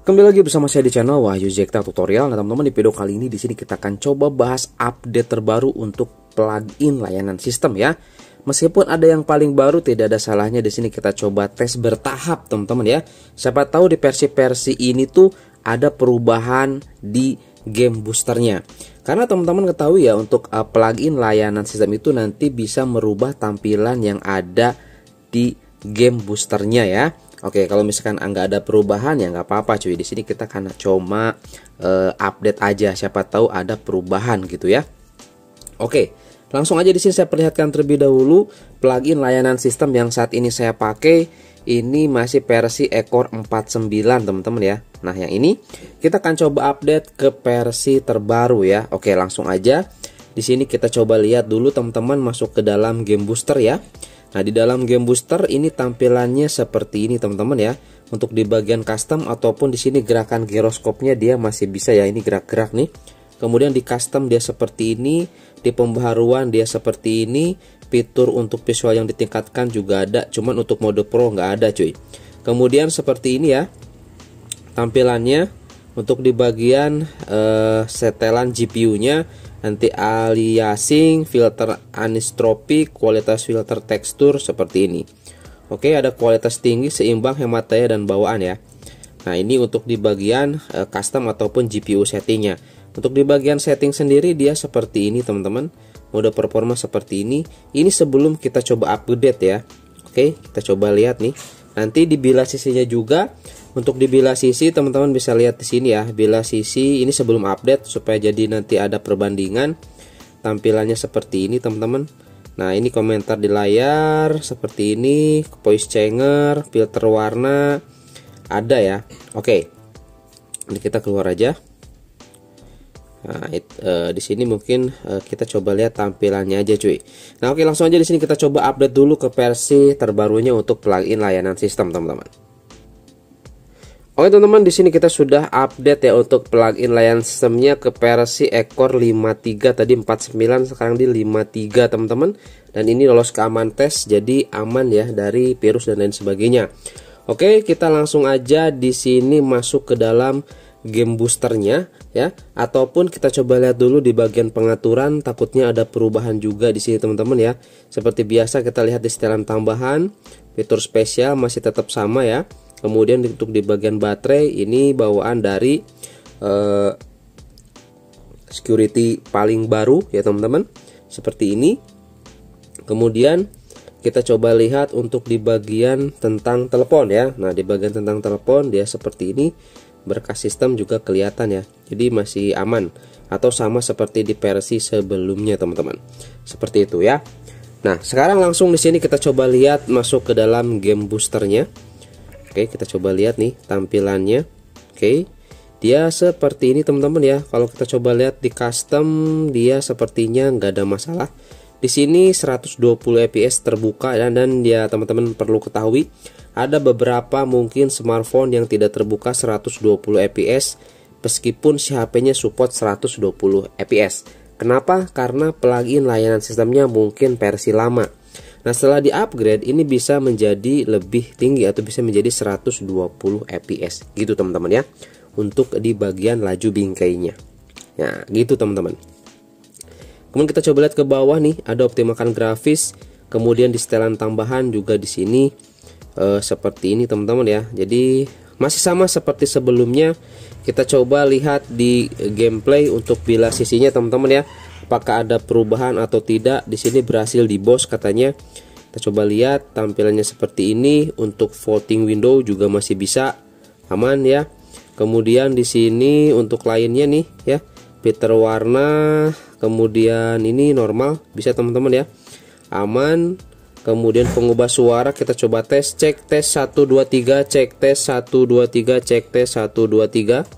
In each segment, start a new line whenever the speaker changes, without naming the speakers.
Kembali lagi bersama saya di channel Wahyu Zekta Tutorial. Nah, teman-teman, di video kali ini di sini kita akan coba bahas update terbaru untuk plugin layanan sistem ya. Meskipun ada yang paling baru, tidak ada salahnya di sini kita coba tes bertahap, teman-teman ya. Siapa tahu di versi-versi ini tuh ada perubahan di game boosternya. Karena teman-teman ketahui ya, untuk plugin layanan sistem itu nanti bisa merubah tampilan yang ada di game boosternya ya. Oke, kalau misalkan nggak ada perubahan ya nggak apa-apa cuy. Di sini kita karena cuma update aja, siapa tahu ada perubahan gitu ya. Oke, langsung aja di sini saya perlihatkan terlebih dahulu plugin layanan sistem yang saat ini saya pakai. Ini masih versi Ekor 49 teman-teman ya. Nah, yang ini kita akan coba update ke versi terbaru ya. Oke, langsung aja. Di sini kita coba lihat dulu teman-teman, masuk ke dalam game booster ya. Nah, di dalam game booster ini tampilannya seperti ini teman-teman ya. Untuk di bagian custom ataupun di sini gerakan giroskopnya dia masih bisa ya, ini gerak-gerak nih. Kemudian di custom dia seperti ini, di pembaharuan dia seperti ini, fitur untuk visual yang ditingkatkan juga ada, cuman untuk mode pro nggak ada cuy. Kemudian seperti ini ya tampilannya. Untuk di bagian setelan GPU-nya, anti aliasing, filter anisotropic, kualitas filter tekstur seperti ini. Oke, ada kualitas tinggi, seimbang, hemat daya dan bawaan ya. Nah, ini untuk di bagian custom ataupun GPU settingnya. Untuk di bagian setting sendiri dia seperti ini teman-teman. Mode performa seperti ini. Ini sebelum kita coba update ya. Oke, kita coba lihat nih. Nanti di bilas sisinya juga. Untuk di bilas sisi teman-teman bisa lihat di sini ya. Bilas sisi ini sebelum update supaya jadi nanti ada perbandingan. Tampilannya seperti ini teman-teman. Nah, ini komentar di layar seperti ini, voice changer, filter warna ada ya. Oke. Ini kita keluar aja. Nah, di sini mungkin kita coba lihat tampilannya aja cuy. Nah, oke, langsung aja di sini kita coba update dulu ke versi terbarunya untuk plugin layanan sistem teman-teman. Oke teman-teman, di sini kita sudah update ya untuk plugin layanan sistemnya ke versi Ekor 53, tadi 49 sekarang di 53 teman-teman. Dan ini lolos ke aman tes, jadi aman ya dari virus dan lain sebagainya. Oke, kita langsung aja di sini masuk ke dalam game boosternya ya, ataupun kita coba lihat dulu di bagian pengaturan, takutnya ada perubahan juga di sini teman-teman ya. Seperti biasa kita lihat di setelan tambahan, fitur spesial masih tetap sama ya. Kemudian untuk di bagian baterai ini bawaan dari security paling baru ya teman-teman, seperti ini. Kemudian kita coba lihat untuk di bagian tentang telepon ya. Nah, di bagian tentang telepon dia seperti ini, berkas sistem juga kelihatan ya. Jadi masih aman atau sama seperti di versi sebelumnya teman-teman. Seperti itu ya. Nah, sekarang langsung di sini kita coba lihat masuk ke dalam game boosternya. Oke, kita coba lihat nih tampilannya. Oke, dia seperti ini teman-teman ya. Kalau kita coba lihat di custom, dia sepertinya nggak ada masalah. Di sini 120 fps terbuka dan dia teman-teman perlu ketahui ada beberapa mungkin smartphone yang tidak terbuka 120 fps meskipun si HP-nya support 120 fps. Kenapa? Karena plugin layanan sistemnya mungkin versi lama. Nah, setelah di-upgrade ini bisa menjadi lebih tinggi atau bisa menjadi 120 fps gitu teman-teman ya. Untuk di bagian laju bingkainya. Nah, gitu teman-teman. Kemudian kita coba lihat ke bawah nih, ada optimalkan grafis. Kemudian di setelan tambahan juga di sini seperti ini teman-teman ya. Jadi masih sama seperti sebelumnya. Kita coba lihat di gameplay untuk bilas sisinya teman-teman ya. Apakah ada perubahan atau tidak? Di sini berhasil di BOS katanya. Kita coba lihat tampilannya seperti ini. Untuk voting window juga masih bisa aman ya. Kemudian di sini untuk lainnya nih ya, filter warna, kemudian ini normal bisa teman-teman ya, aman. Kemudian pengubah suara kita coba tes, cek tes 1 2 3, cek tes 1 2 3, cek tes 1 2 3.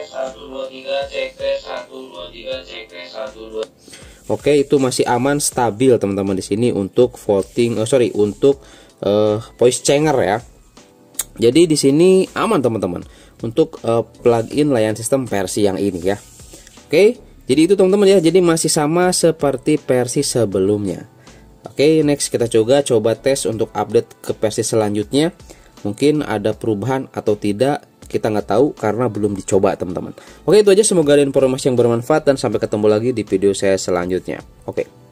Oke, itu masih aman, stabil teman-teman di sini untuk voting, untuk voice changer ya. Jadi di sini aman teman-teman untuk plugin layanan sistem versi yang ini ya. Oke, jadi itu teman-teman ya. Jadi masih sama seperti versi sebelumnya. Oke, next kita coba tes untuk update ke versi selanjutnya. Mungkin ada perubahan atau tidak. kita nggak tahu karena belum dicoba teman-teman. Oke, itu aja, semoga ada informasi yang bermanfaat dan sampai ketemu lagi di video saya selanjutnya. Oke.